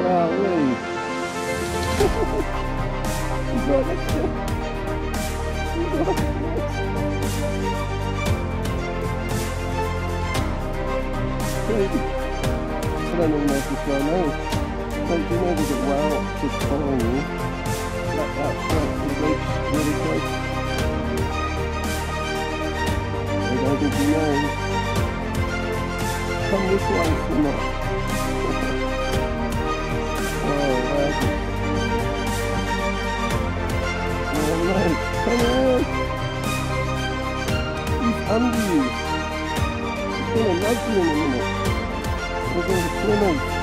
Golly. He's right next to you. He's right next. Crazy. I don't even know if this guy knows. Don't you know there's a whale just following you? That the reach really close. I don't think he knows. Come this way or not. Oh, wow. Oh no, come on! He's under you. He's gonna nudge you in a minute. We're going to swim in.